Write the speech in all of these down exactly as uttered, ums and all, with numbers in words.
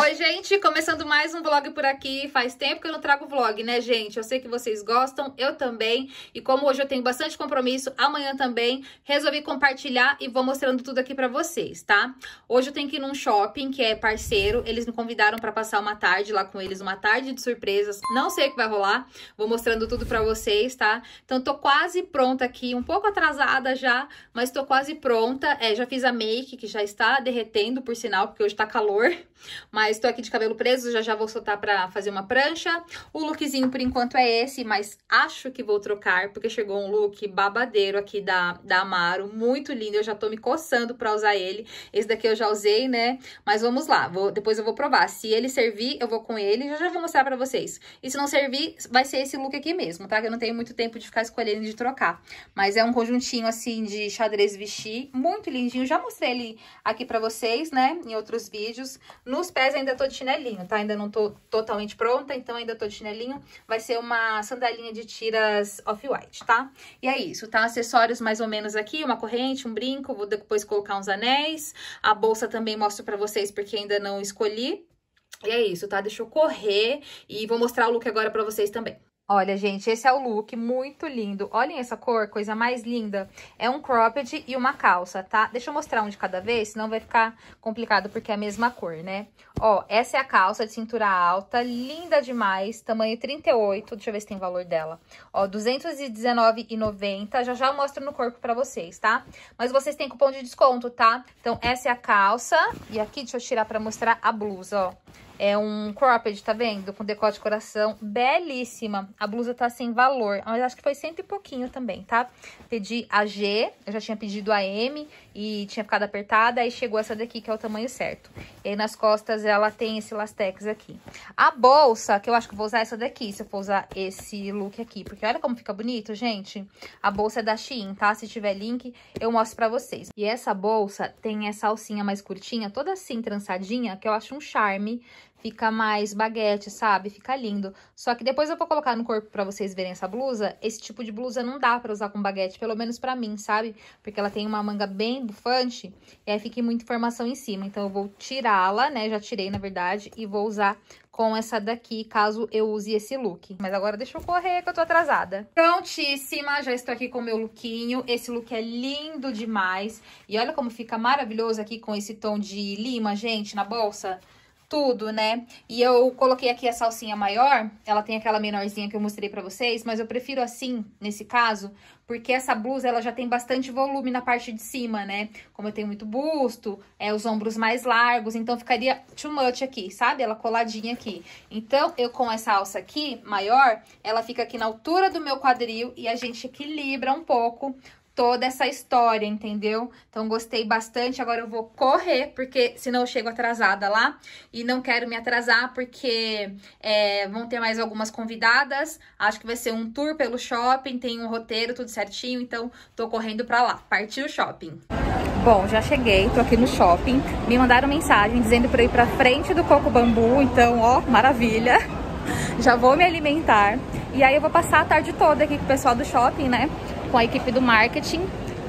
Oi, gente, começando mais um vlog por aqui. Faz tempo que eu não trago vlog, né, gente? Eu sei que vocês gostam, eu também. E como hoje eu tenho bastante compromisso, amanhã também, resolvi compartilhar e vou mostrando tudo aqui pra vocês, tá? Hoje eu tenho que ir num shopping que é parceiro. Eles me convidaram pra passar uma tarde lá com eles, uma tarde de surpresas. Não sei o que vai rolar, vou mostrando tudo pra vocês, tá? Então tô quase pronta aqui, um pouco atrasada já, mas tô quase pronta. É, já fiz a make, que já está derretendo, por sinal, porque hoje tá calor. Mas tô aqui de cabelo preso, já já vou soltar pra fazer uma prancha. O lookzinho por enquanto é esse, mas acho que vou trocar, porque chegou um look babadeiro aqui da, da Amaro, muito lindo. Eu já tô me coçando pra usar ele. Esse daqui eu já usei, né? Mas vamos lá, vou, depois eu vou provar. Se ele servir, eu vou com ele, já já vou mostrar pra vocês. E se não servir, vai ser esse look aqui mesmo, tá? Que eu não tenho muito tempo de ficar escolhendo de trocar. Mas é um conjuntinho assim de xadrez vestir, muito lindinho. Já mostrei ele aqui pra vocês, né? Em outros vídeos. Nos pés ainda tô de chinelinho, tá? Ainda não tô totalmente pronta, então ainda tô de chinelinho. Vai ser uma sandalinha de tiras off-white, tá? E é isso, tá? Acessórios mais ou menos aqui, uma corrente, um brinco, vou depois colocar uns anéis. A bolsa também mostro pra vocês, porque ainda não escolhi. E é isso, tá? Deixa eu correr e vou mostrar o look agora pra vocês também. Olha, gente, esse é o look, muito lindo. Olhem essa cor, coisa mais linda. É um cropped e uma calça, tá? Deixa eu mostrar um de cada vez, senão vai ficar complicado porque é a mesma cor, né? Ó, essa é a calça de cintura alta, linda demais, tamanho trinta e oito, deixa eu ver se tem valor dela. Ó, duzentos e dezenove reais e noventa centavos, já já eu mostro no corpo pra vocês, tá? Mas vocês têm cupom de desconto, tá? Então, essa é a calça, e aqui, deixa eu tirar pra mostrar a blusa, ó. É um cropped, tá vendo? Com decote de coração, belíssima. A blusa tá sem valor, mas acho que foi cento e pouquinho também, tá? Pedi a G, eu já tinha pedido a M e tinha ficado apertada, aí chegou essa daqui, que é o tamanho certo. E aí nas costas ela tem esse lastex aqui. A bolsa, que eu acho que eu vou usar essa daqui, se eu for usar esse look aqui, porque olha como fica bonito, gente. A bolsa é da Shein, tá? Se tiver link, eu mostro pra vocês. E essa bolsa tem essa alcinha mais curtinha, toda assim, trançadinha, que eu acho um charme. Fica mais baguete, sabe? Fica lindo. Só que depois eu vou colocar no corpo pra vocês verem essa blusa. Esse tipo de blusa não dá pra usar com baguete, pelo menos pra mim, sabe? Porque ela tem uma manga bem bufante e aí fica muita informação em cima. Então eu vou tirá-la, né? Já tirei, na verdade, e vou usar com essa daqui, caso eu use esse look. Mas agora deixa eu correr, que eu tô atrasada. Prontíssima, já estou aqui com o meu lookinho. Esse look é lindo demais. E olha como fica maravilhoso aqui com esse tom de lima, gente, na bolsa. Tudo, né? E eu coloquei aqui a salsinha maior, ela tem aquela menorzinha que eu mostrei pra vocês, mas eu prefiro assim, nesse caso, porque essa blusa, ela já tem bastante volume na parte de cima, né? Como eu tenho muito busto, é, os ombros mais largos, então ficaria too much aqui, sabe? Ela coladinha aqui. Então, eu com essa alça aqui, maior, ela fica aqui na altura do meu quadril e a gente equilibra um pouco toda essa história, entendeu? Então, gostei bastante. Agora eu vou correr, porque senão eu chego atrasada lá. E não quero me atrasar, porque é, vão ter mais algumas convidadas. Acho que vai ser um tour pelo shopping, tem um roteiro, tudo certinho. Então, tô correndo pra lá. Partiu o shopping. Bom, já cheguei, tô aqui no shopping. Me mandaram mensagem dizendo pra eu ir pra frente do Coco Bambu. Então, ó, maravilha. Já vou me alimentar. E aí eu vou passar a tarde toda aqui com o pessoal do shopping, né? Com a equipe do marketing,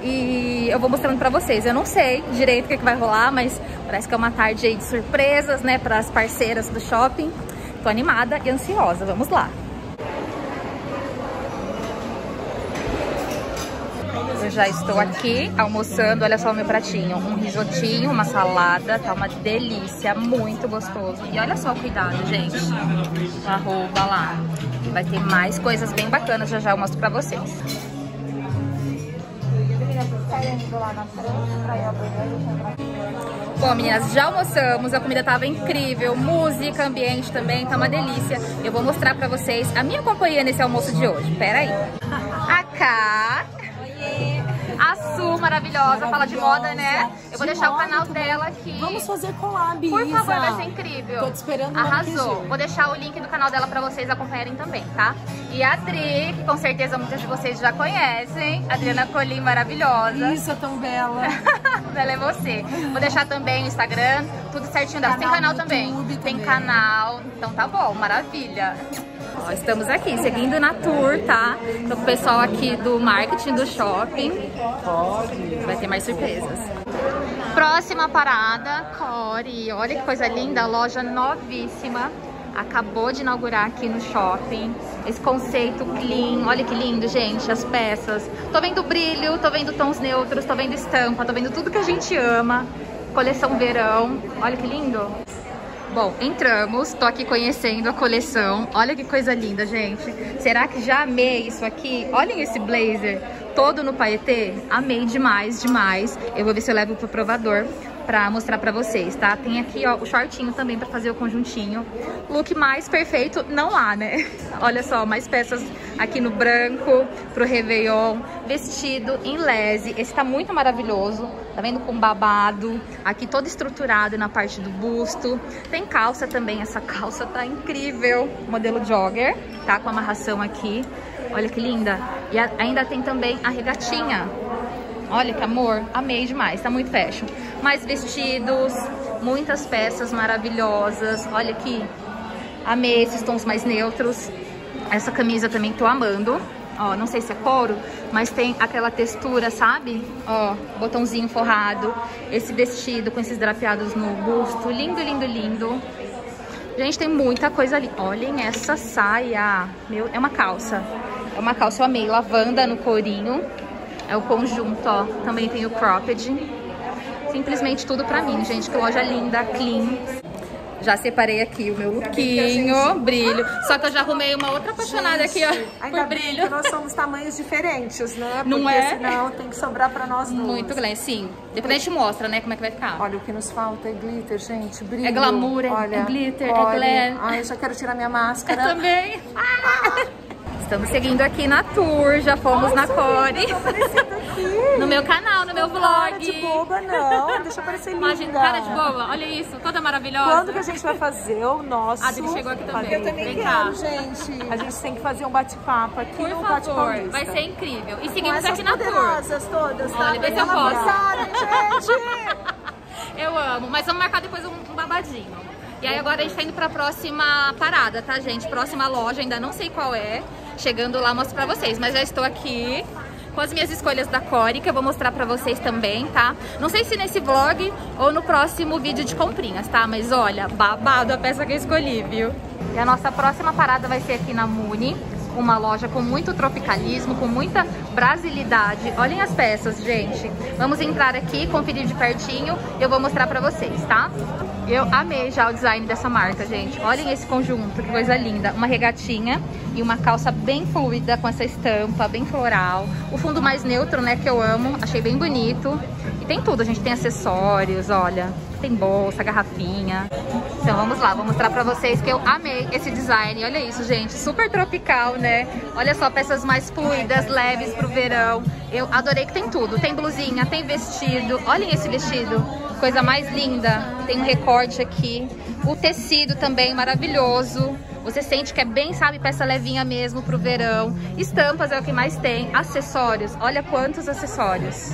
e eu vou mostrando pra vocês. Eu não sei direito o que, que vai rolar, mas parece que é uma tarde aí de surpresas, né, para as parceiras do shopping. Tô animada e ansiosa, vamos lá. Eu já estou aqui almoçando, olha só o meu pratinho, um risotinho, uma salada, tá uma delícia, muito gostoso. E olha só o cuidado, gente, arroba lá. Vai ter mais coisas bem bacanas, já já eu mostro pra vocês. Bom, meninas, já almoçamos, a comida tava incrível, música, ambiente também, tá uma delícia. Eu vou mostrar pra vocês a minha companhia nesse almoço de hoje. Pera aí. A Cá. A Su, maravilhosa, fala de moda, né? Eu vou deixar o canal dela aqui. Vamos fazer collab, Por favor, vai ser incrível. Tô te esperando. Arrasou. Vou deixar o link do canal dela pra vocês acompanharem também, tá? E a Adri, que com certeza muitas de vocês já conhecem. Adriana Colim, maravilhosa. Isso, é tão bela. Bela é você. Vou deixar também o Instagram, tudo certinho dela. Tem canal também. Tem também. Canal. Então tá bom, maravilha. Ó, estamos aqui, seguindo na tour, tá? Tô com o pessoal aqui do marketing do shopping. Vai ter mais surpresas. Próxima parada, Core. Olha que coisa linda, loja novíssima. Acabou de inaugurar aqui no shopping. Esse conceito clean. Olha que lindo, gente, as peças. Tô vendo brilho, tô vendo tons neutros, tô vendo estampa, tô vendo tudo que a gente ama. Coleção verão. Olha que lindo. Bom, entramos, tô aqui conhecendo a coleção. Olha que coisa linda, gente. Será que já amei isso aqui? Olhem esse blazer todo no paetê. Amei demais, demais. Eu vou ver se eu levo pro provador pra mostrar pra vocês, tá? Tem aqui, ó, o shortinho também pra fazer o conjuntinho. Look mais perfeito não há, né? Olha só, mais peças aqui no branco, pro Réveillon. Vestido em lese. Esse tá muito maravilhoso. Tá vendo? Com babado. Aqui todo estruturado na parte do busto. Tem calça também. Essa calça tá incrível. Modelo jogger, tá? Com amarração aqui. Olha que linda. E a, ainda tem também a regatinha. Olha que amor, amei demais, tá muito fashion. Mais vestidos, muitas peças maravilhosas. Olha aqui, amei esses tons mais neutros. Essa camisa também tô amando. Ó, não sei se é couro, mas tem aquela textura, sabe? Ó, botãozinho forrado. Esse vestido com esses drapeados no busto. Lindo, lindo, lindo. Gente, tem muita coisa ali. Olhem essa saia. Meu, é uma calça. É uma calça, eu amei. Lavanda no courinho. É o conjunto, ó. Também tem o cropped. Simplesmente tudo pra mim, gente. Que loja linda, clean. Já separei aqui o meu lookinho, gente... brilho. Só que eu já arrumei uma outra apaixonada, gente, aqui, ó, ainda por brilho. Bem que nós somos tamanhos diferentes, né? Não Porque é? senão tem que sobrar pra nós duas. Muito glam, sim. Depois a gente mostra, né, como é que vai ficar. Olha, o que nos falta é glitter, gente. Brilho. É glamour, é, olha, é glitter, olha. é glam. Ai, eu já quero tirar minha máscara. Eu também. Ah! Estamos seguindo aqui na tour, já fomos. Nossa, na Core. No meu canal, no meu vlog. Cara de boba, não. Deixa eu parecer linda. Imagina, cara de boba, olha isso, toda maravilhosa. Quando que a gente vai fazer o nosso... A Adri chegou aqui também. Eu também Vem quero, cá. gente. A gente tem que fazer um bate-papo aqui. Por no favor, vai ser incrível. E seguimos aqui na tour. Todas, tá? Olha, vê se eu posso. Gente. Eu amo, mas vamos marcar depois um, um babadinho. E aí agora a gente tá indo pra próxima parada, tá, gente? Próxima loja, ainda não sei qual é. Chegando lá, mostro pra vocês. Mas já estou aqui com as minhas escolhas da Core, que eu vou mostrar pra vocês também, tá? Não sei se nesse vlog ou no próximo vídeo de comprinhas, tá? Mas olha, babado a peça que eu escolhi, viu? E a nossa próxima parada vai ser aqui na Muni. Uma loja com muito tropicalismo, com muita brasilidade. Olhem as peças, gente. Vamos entrar aqui, conferir de pertinho. Eu vou mostrar pra vocês, tá? Eu amei já o design dessa marca, gente. Olhem esse conjunto, que coisa linda. Uma regatinha e uma calça bem fluida, com essa estampa bem floral. O fundo mais neutro, né, que eu amo. Achei bem bonito. E tem tudo, a gente tem acessórios, olha. Tem bolsa, garrafinha. Então vamos lá, vou mostrar pra vocês que eu amei esse design. Olha isso, gente, super tropical, né? Olha só, peças mais fluidas, leves pro verão. Eu adorei que tem tudo. Tem blusinha, tem vestido. Olhem esse vestido, coisa mais linda. Tem um recorte aqui. O tecido também maravilhoso. Você sente que é bem, sabe, peça levinha mesmo pro verão. Estampas é o que mais tem. Acessórios, olha quantos acessórios.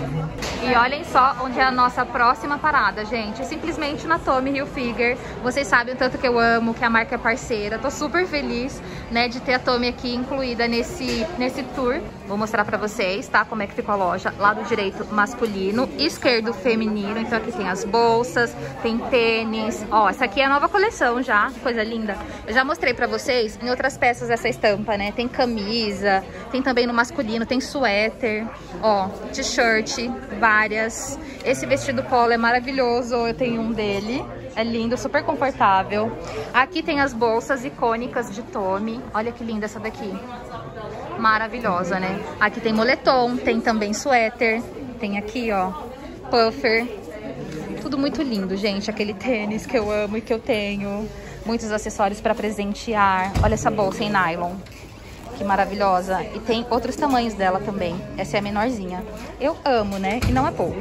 E olhem só onde é a nossa próxima parada, gente. Simplesmente na Tommy Hilfiger. Vocês sabem o tanto que eu amo, que a marca é parceira. Tô super feliz, né, de ter a Tommy aqui incluída nesse, nesse tour. Vou mostrar pra vocês, tá, como é que ficou a loja. Lado direito masculino, esquerdo feminino. Então aqui tem as bolsas, tem tênis. Ó, essa aqui é a nova coleção já, coisa linda. Eu já mostrei pra vocês em outras peças essa estampa, né? Tem camisa, tem também no masculino, tem suéter, ó, t-shirt, várias. Esse vestido polo é maravilhoso, eu tenho um dele. É lindo, super confortável. Aqui tem as bolsas icônicas de Tommy. Olha que linda essa daqui. Maravilhosa, né? Aqui tem moletom, tem também suéter. Tem aqui, ó, puffer. Tudo muito lindo, gente. Aquele tênis que eu amo e que eu tenho. Muitos acessórios para presentear. Olha essa bolsa em nylon. Que maravilhosa. E tem outros tamanhos dela também. Essa é a menorzinha. Eu amo, né? E não é pouco.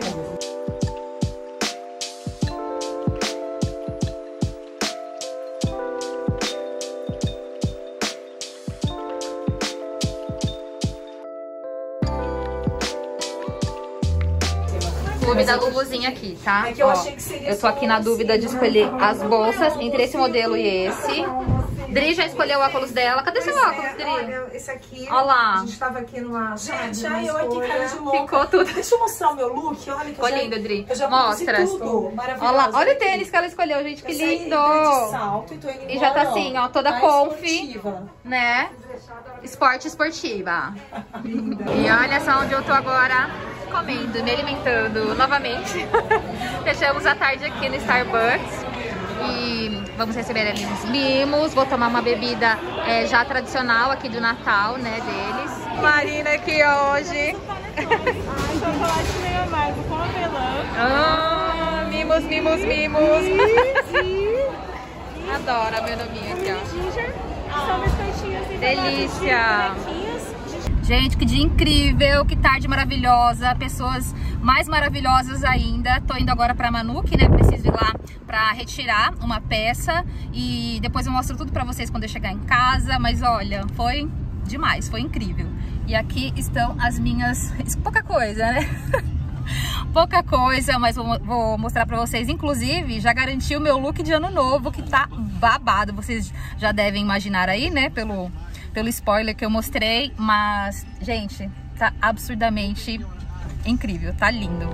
Clube da Luluzinha aqui, tá? Ó, eu tô aqui na dúvida de escolher as bolsas entre esse modelo e esse. Dri já escolheu o óculos dela. Cadê seu óculos, é, Dri? Olha, esse aqui. Olha lá. A gente tava aqui numa. Gente, ai, eu aqui, cara de louca. Ficou tudo. Deixa eu mostrar o meu look. Olha que Ficou eu já, lindo, Dri. eu já Mostra. tudo. Maravilhoso. Olha lá. Olha o tênis que ela escolheu, gente. Que Eu lindo. saí de salto e tô indo E já tá embora, assim, ó, toda mais comfy, esportiva. né? Esporte esportiva. E olha só onde eu tô agora, comendo, me alimentando novamente. Fechamos a tarde aqui no Starbucks e vamos receber ali uns mimos. Vou tomar uma bebida é, já tradicional aqui do Natal, né, deles. Marina aqui hoje. Chocolate meio amargo com avelã. Ah, mimos, mimos, mimos. Adoro a meu nominho aqui, ó. Ginger. São biscoitinhos e Delícia! Gente, que dia incrível, que tarde maravilhosa, pessoas mais maravilhosas ainda. Tô indo agora pra Manuque, né? Preciso ir lá pra retirar uma peça e depois eu mostro tudo pra vocês quando eu chegar em casa. Mas olha, foi demais, foi incrível. E aqui estão as minhas... pouca coisa, né? Pouca coisa, mas vou, vou mostrar pra vocês. Inclusive, já garanti o meu look de ano novo, que tá babado. Vocês já devem imaginar aí, né? Pelo, pelo spoiler que eu mostrei. Mas, gente, tá absurdamente incrível. Tá lindo.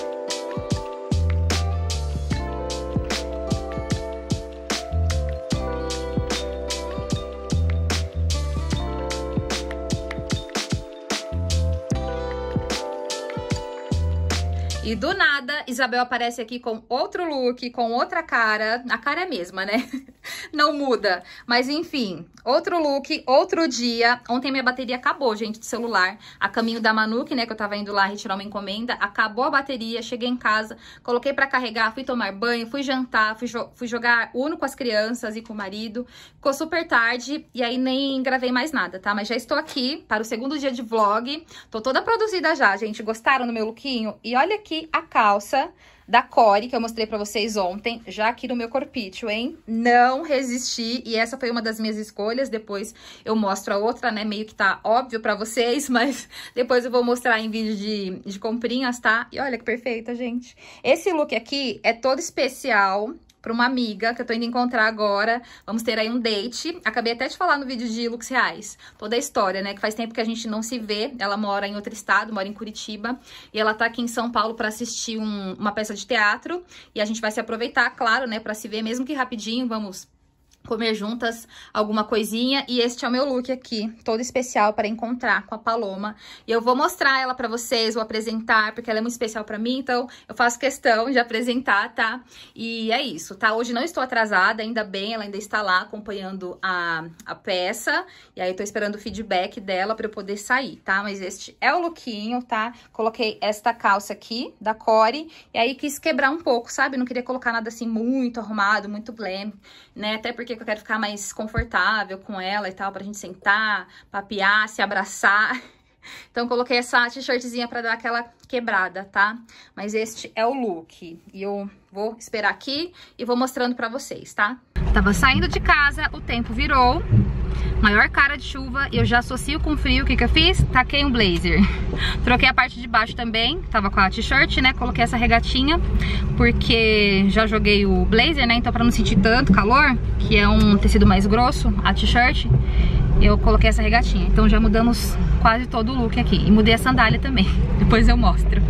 E do nada, Isabel aparece aqui com outro look, com outra cara. A cara é a mesma, né? Não muda. Mas enfim, outro look, outro dia. Ontem minha bateria acabou, gente, de celular. A caminho da Manuque, né, que eu tava indo lá retirar uma encomenda. Acabou a bateria, cheguei em casa, coloquei pra carregar, fui tomar banho, fui jantar, fui, jo fui jogar Uno com as crianças e com o marido. Ficou super tarde e aí nem gravei mais nada, tá? Mas já estou aqui para o segundo dia de vlog. Tô toda produzida já, gente. Gostaram do meu lookinho? E olha aqui a calça da Core, que eu mostrei pra vocês ontem, já aqui no meu corpício, hein? Não resisti, e essa foi uma das minhas escolhas. Depois eu mostro a outra, né? Meio que tá óbvio pra vocês, mas depois eu vou mostrar em vídeo de, de comprinhas, tá? E olha que perfeita, gente. Esse look aqui é todo especial pra uma amiga que eu tô indo encontrar agora. Vamos ter aí um date. Acabei até de falar no vídeo de looks reais. Toda a história, né? Que faz tempo que a gente não se vê. Ela mora em outro estado, mora em Curitiba. E ela tá aqui em São Paulo pra assistir um, uma peça de teatro. E a gente vai se aproveitar, claro, né? Pra se ver, mesmo que rapidinho. Vamos comer juntas alguma coisinha. E este é o meu look aqui, todo especial para encontrar com a Paloma. E eu vou mostrar ela para vocês, vou apresentar, porque ela é muito especial para mim, então eu faço questão de apresentar, tá? E é isso, tá? Hoje não estou atrasada, ainda bem, ela ainda está lá acompanhando a, a peça. E aí eu tô esperando o feedback dela para eu poder sair, tá? Mas este é o lookinho, tá? Coloquei esta calça aqui, da Core, e aí quis quebrar um pouco, sabe? Não queria colocar nada assim muito arrumado, muito glam, né? Até porque que eu quero ficar mais confortável com ela e tal, pra gente sentar, papear, se abraçar. Então, coloquei essa t-shirtzinha pra dar aquela quebrada, tá? Mas este é o look. E eu vou esperar aqui e vou mostrando pra vocês, tá? Tava saindo de casa, o tempo virou. Maior cara de chuva, eu já associo com frio. O que que eu fiz? Taquei um blazer. Troquei a parte de baixo também, tava com a t-shirt, né? Coloquei essa regatinha, porque já joguei o blazer, né? Então pra não sentir tanto calor, que é um tecido mais grosso, a t-shirt, eu coloquei essa regatinha. Então já mudamos quase todo o look aqui. E mudei a sandália também, depois eu mostro.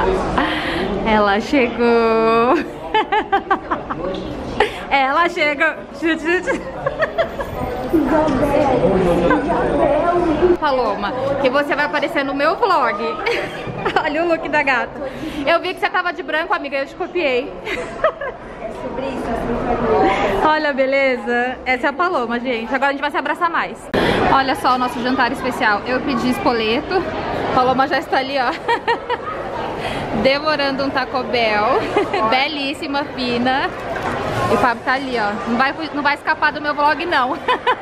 Ela chegou. Ela chega. Paloma, que você vai aparecer no meu vlog. Olha o look da gata. Eu vi que você tava de branco, amiga, eu te copiei. Olha a beleza. Essa é a Paloma, gente. Agora a gente vai se abraçar mais. Olha só o nosso jantar especial. Eu pedi espoleto. Paloma já está ali, ó. Devorando um Taco Bell. Belíssima, fina. E o Fábio tá ali, ó. Não vai, não vai escapar do meu vlog, não.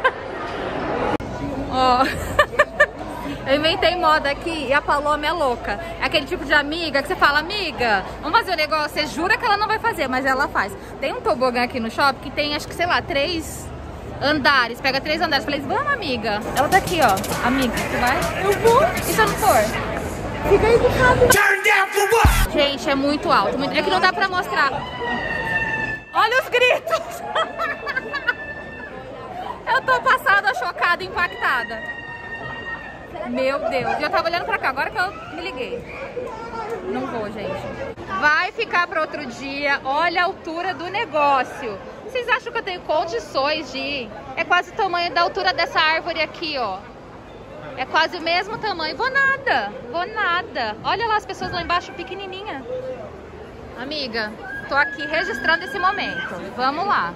Ó. Eu inventei moda aqui e a Paloma é louca. É aquele tipo de amiga que você fala, amiga, vamos fazer um negócio. Você jura que ela não vai fazer, mas ela faz. Tem um tobogã aqui no shopping que tem, acho que, sei lá, três andares. Pega três andares. Falei, vamos, amiga. Ela tá aqui, ó. Amiga, você vai? Eu vou. E se eu não for? Fica aí do lado. Gente, é muito alto. Muito... É que não dá pra mostrar. Olha os gritos. Eu tô passada, chocada, impactada. Meu Deus. E eu tava olhando pra cá, agora que eu me liguei. Não vou, gente. Vai ficar pra outro dia. Olha a altura do negócio. Vocês acham que eu tenho condições de ir? É quase o tamanho da altura dessa árvore aqui, ó. É quase o mesmo tamanho. Vou nada. Vou nada. Olha lá as pessoas lá embaixo, pequenininha. Amiga, tô aqui registrando esse momento. Vamos lá.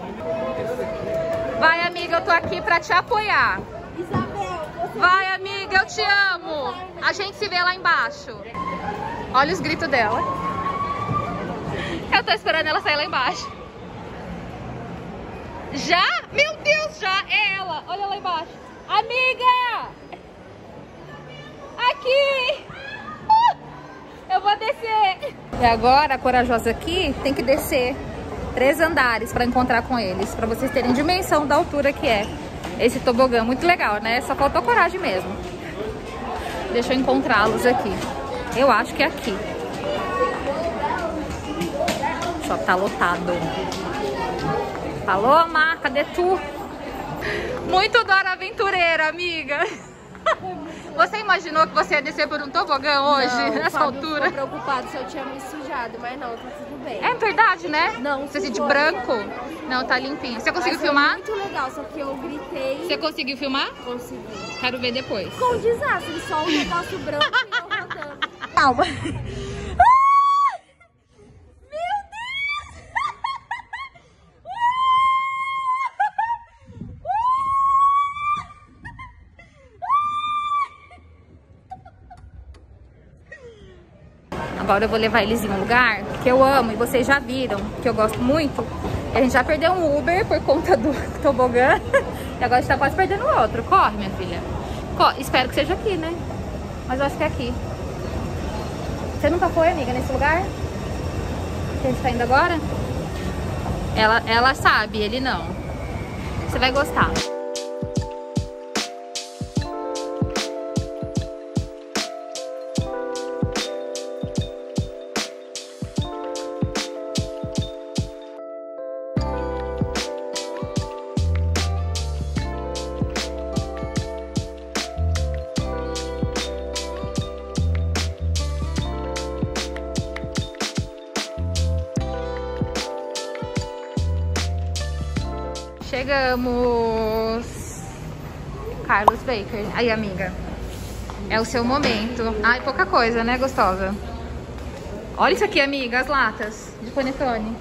Vai, amiga, eu tô aqui pra te apoiar. Isabel, você... Vai, amiga, eu te amo. A gente se vê lá embaixo. Olha os gritos dela. Eu tô esperando ela sair lá embaixo. Já? Meu Deus, já é ela. Olha lá embaixo. Amiga! Aqui! Uh, eu vou descer. E agora, a corajosa aqui tem que descer três andares para encontrar com eles, para vocês terem dimensão da altura que é esse tobogã. Muito legal, né? Só faltou coragem mesmo. Deixa eu encontrá-los aqui. Eu acho que é aqui. Só tá lotado. Falou, Mar, cadê tu? Muito Dora Aventureira, amiga. Você imaginou que você ia descer por um tobogã hoje, não, nessa Fábio altura? Ficou preocupado se eu tinha me sujado, mas não, tá tudo bem. É verdade, né? Não, você se de foi. branco? Não, tá limpinho. Você conseguiu Mas filmar? Foi muito legal, só que eu gritei. Você conseguiu filmar? Consegui. Quero ver depois. Com um desastre, só um negócio branco e eu rodando. Calma. Agora eu vou levar eles em um lugar que eu amo e vocês já viram, que eu gosto muito. A gente já perdeu um Uber por conta do tobogã e agora a gente tá quase perdendo outro. Corre, minha filha. Corre. Espero que seja aqui, né? Mas eu acho que é aqui. Você nunca foi, amiga, nesse lugar? Que a gente tá indo agora? Ela, ela sabe, ele não. Você vai gostar. Chegamos! Carlos Baker. Aí, amiga. É o seu momento. Ai, pouca coisa, né, gostosa? Olha isso aqui, amiga, as latas de panetone.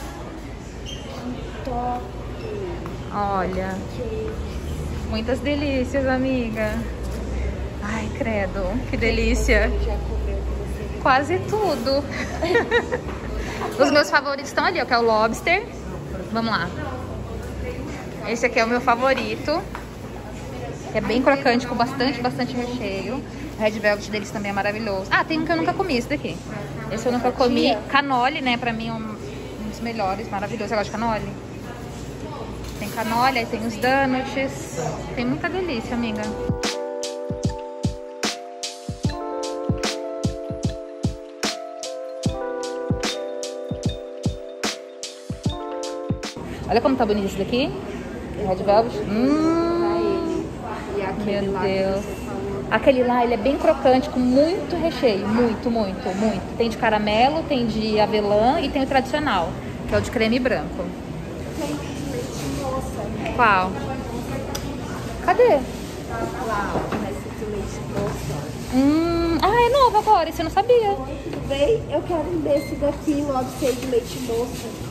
Olha. Muitas delícias, amiga. Ai, credo. Que delícia. Quase tudo. Os meus favoritos estão ali, ó, que é o lobster. Vamos lá. Esse aqui é o meu favorito. É bem crocante, com bastante, bastante recheio. O Red Velvet deles também é maravilhoso. Ah, tem um que eu nunca comi, esse daqui. Esse eu nunca comi. Canole, né? Pra mim é um, um dos melhores, maravilhoso. Você gosta de canole? Tem canole, aí tem os donuts. Tem muita delícia, amiga. Olha como tá bonito esse daqui. Red Velvet. Hum, meu Deus. Aquele lá, ele é bem crocante, com muito recheio. Muito, muito, muito. Tem de caramelo, tem de avelã e tem o tradicional, que é o de creme branco. Qual? Cadê? Hum, ah, é novo agora, isso eu não sabia. Tudo bem? Eu quero um desse daqui, lobster de leite moça.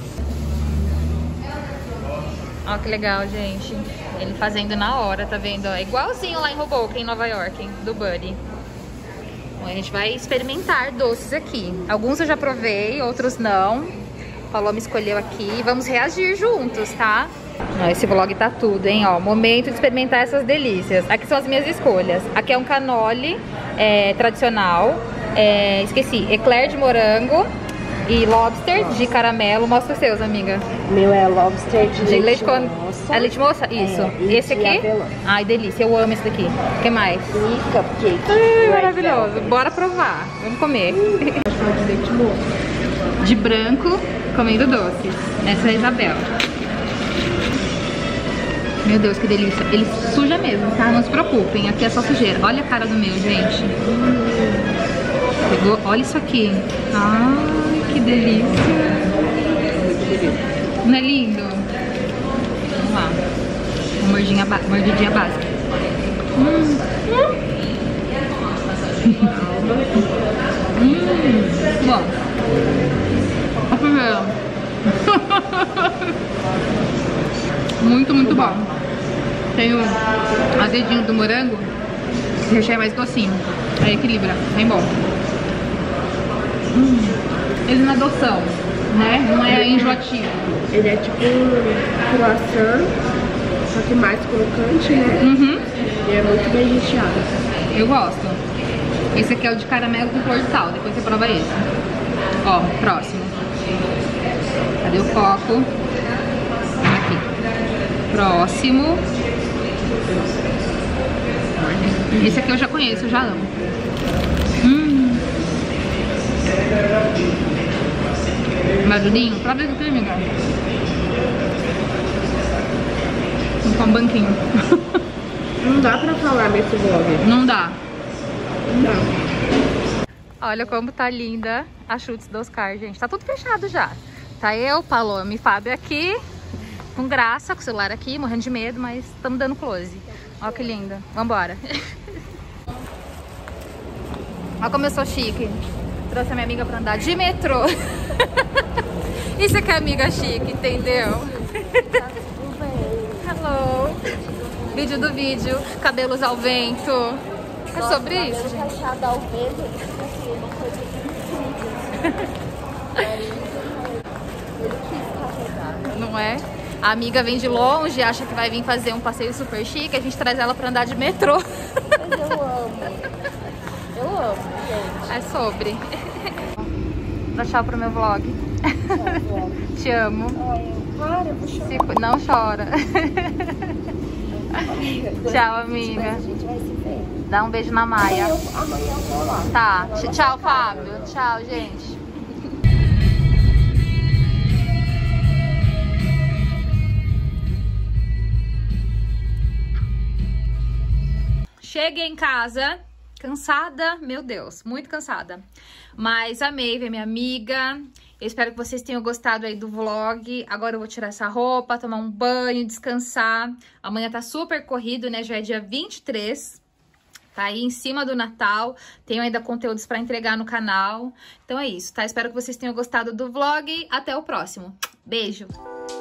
Ó, que legal, gente. Ele fazendo na hora, tá vendo? É igualzinho lá em Hoboken, em Nova York, hein? Do Buddy. Bom, a gente vai experimentar doces aqui. Alguns eu já provei, outros não. O Paloma escolheu aqui. Vamos reagir juntos, tá? Ó, esse vlog tá tudo, hein? Ó, momento de experimentar essas delícias. Aqui são as minhas escolhas. Aqui é um canole é, tradicional. É, esqueci, eclair de morango. E lobster de caramelo. Mostra os seus, amiga. Meu é lobster de, de leite, leite com... moça. É leite moça? Isso. É, esse aqui? Ai, delícia. Eu amo esse daqui. O que mais? E cupcake. Ai, maravilhoso. Velvet. Bora provar. Vamos comer. De leite moça. De branco, comendo doces. Essa é a Isabel. Meu Deus, que delícia. Ele suja mesmo, tá? Não se preocupem, aqui é só sujeira. Olha a cara do meu, gente. Pegou? Olha isso aqui. Ai, que delícia. Não é lindo? Vamos lá. Uma mordidinha, mordidinha básica. Hum. hum. Bom. A primeira. Muito, muito bom. Tem o azedinho do morango, o recheio é mais docinho. Aí equilibra, bem bom. Hum. Ele não é doção, né? Não é enjoativo. Ele é tipo um croissant, só que mais crocante, né? Uhum. E é muito bem recheado. Eu gosto. Esse aqui é o de caramelo com cor de sal, depois você prova esse. Ó, próximo. Cadê o foco? Aqui. Próximo. Esse aqui eu já conheço, eu já amo. Hum. Barulhinho? Prova esse aqui, amiga. Vou com um banquinho. Não dá pra falar nesse vlog. Não dá. Não dá. Olha como tá linda a Chutes do Oscar, gente. Tá tudo fechado já. Tá eu, Paloma e Fábio aqui, com graça, com o celular aqui, morrendo de medo, mas estamos dando close. Olha que linda. Vambora. Olha como eu sou chique. Trouxe a minha amiga pra andar de metrô. Isso aqui é amiga chique, entendeu? Hello. Vídeo do vídeo, cabelos ao vento. É sobre isso, gente. Ao vento, Não é? A amiga vem de longe, acha que vai vir fazer um passeio super chique, a gente traz ela pra andar de metrô. Mas eu amo. Eu amo, gente. É sobre. Dá tchau pro meu vlog. Tchau, Te amo. Para, eu vou chorar. Se- Não chora. Tchau, A amiga. gente vai se ver. Dá um beijo na Maia. Eu, amanhã eu vou lá. Tá. Tchau, Fábio. Tchau, gente. Cheguei em casa, cansada, meu Deus, muito cansada. Mas amei ver minha amiga. Eu espero que vocês tenham gostado aí do vlog. Agora eu vou tirar essa roupa, tomar um banho, descansar. Amanhã tá super corrido, né? Já é dia vinte e três. Tá aí em cima do Natal. Tenho ainda conteúdos pra entregar no canal. Então é isso, tá? Espero que vocês tenham gostado do vlog. Até o próximo. Beijo!